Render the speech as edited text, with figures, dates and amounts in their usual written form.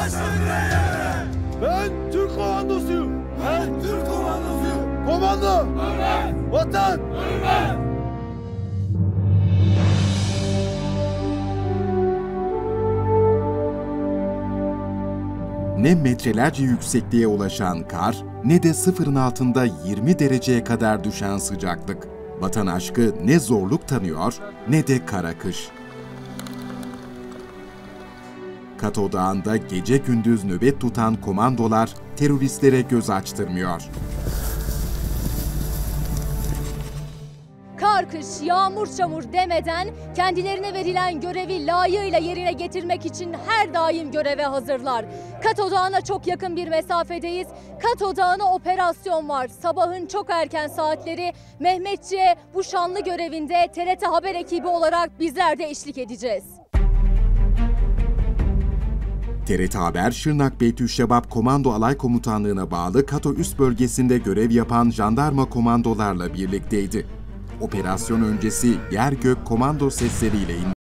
Ben Türk komandosuyum. Ben Türk komandosuyum. Komando. Ölmez. Vatan. Ölmez. Ne metrelerce yüksekliğe ulaşan kar, ne de sıfırın altında 20 dereceye kadar düşen sıcaklık. Vatan aşkı ne zorluk tanıyor, ne de kara kış. Kato Dağı'nda gece gündüz nöbet tutan komandolar teröristlere göz açtırmıyor. Kar, kış, yağmur, çamur demeden kendilerine verilen görevi layığıyla yerine getirmek için her daim göreve hazırlar. Kato Dağı'na çok yakın bir mesafedeyiz. Kato Dağı'na operasyon var. Sabahın çok erken saatleri Mehmetçiğe bu şanlı görevinde TRT Haber ekibi olarak bizler de eşlik edeceğiz. TRT Haber, Şırnak Beytüşşebap Komando Alay Komutanlığı'na bağlı Kato üst bölgesinde görev yapan jandarma komandolarla birlikteydi. Operasyon öncesi yer gök komando sesleriyle